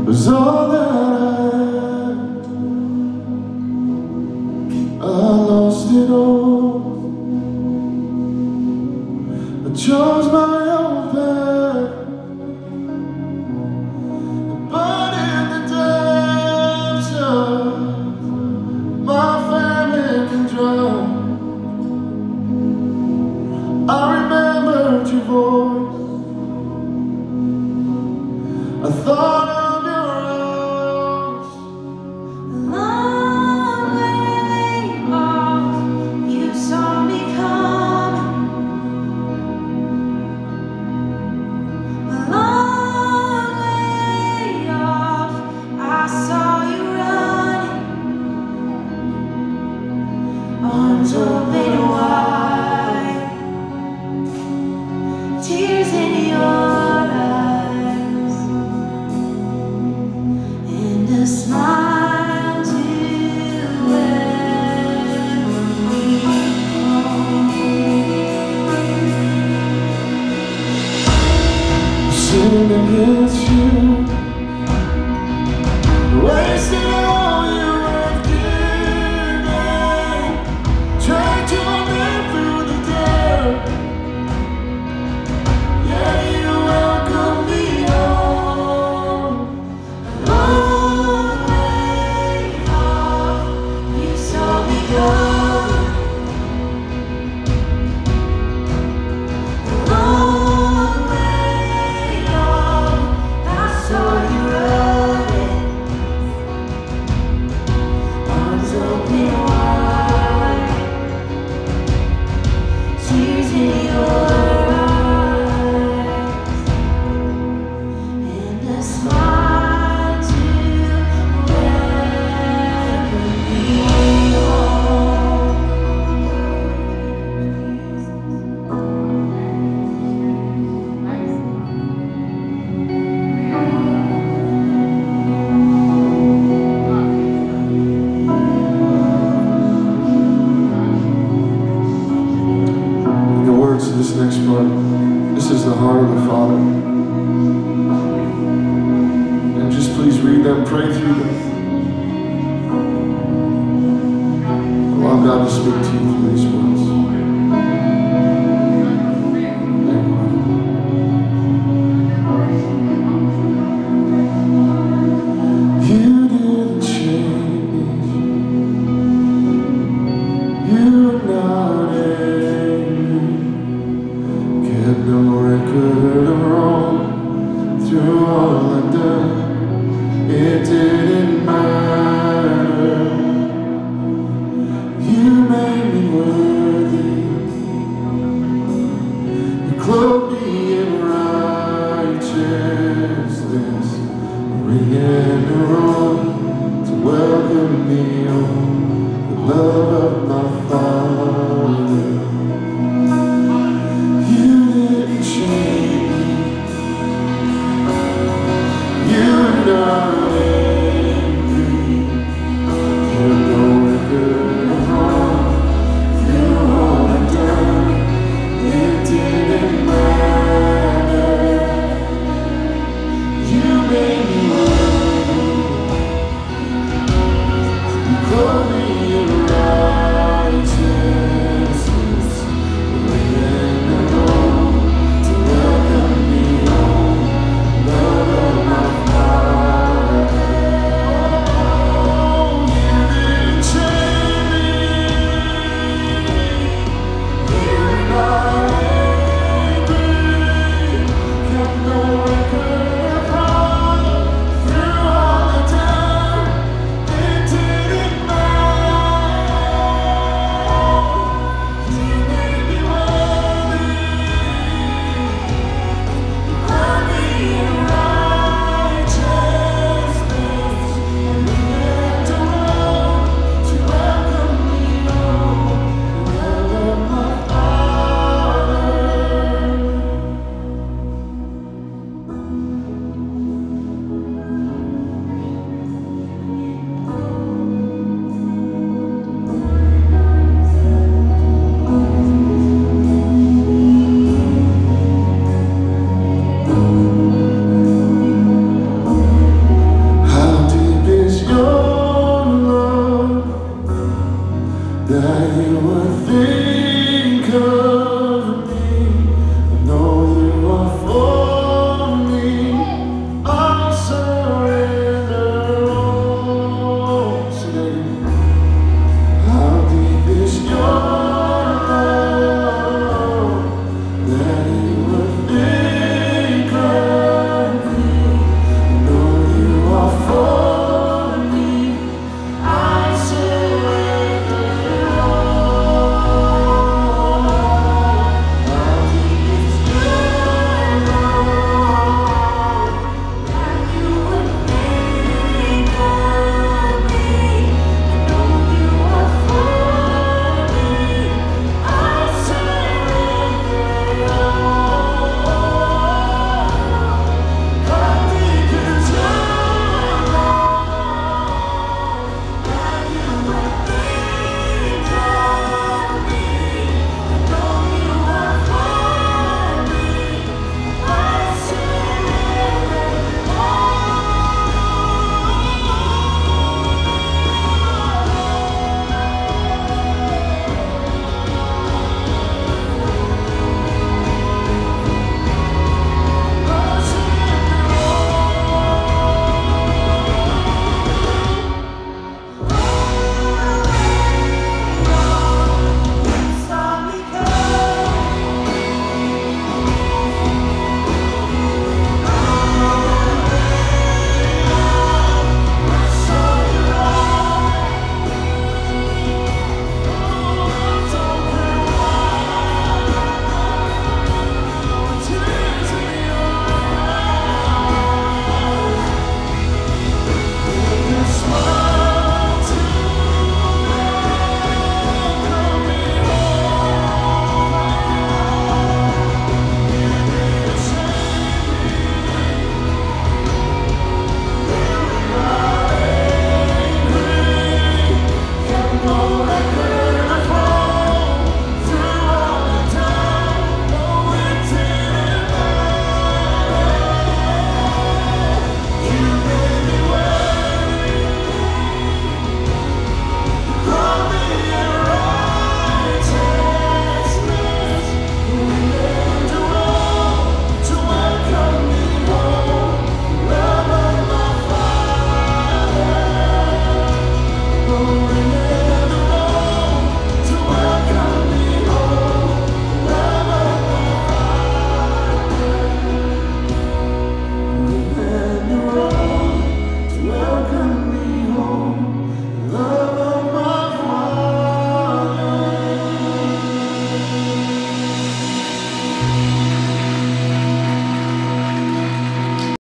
was all that I lost it all. I chose my own path, but in the depths of my famine and drought, I remembered your voice. I thought of your arms. A long way off, you saw me coming. A long way off, I saw you running. Arms open wide, tears in your a smile to every home. Sinning against you, wasted all you have given, dragged your name through the dirt. Yeah, you welcome me home. Tears in your eyes and a smile to every home. To this next part, this is the heart of the Father, and just please read them, pray through them, allow God to speak to you through these words. You didn't change, you're not no record of wrong through all I've done.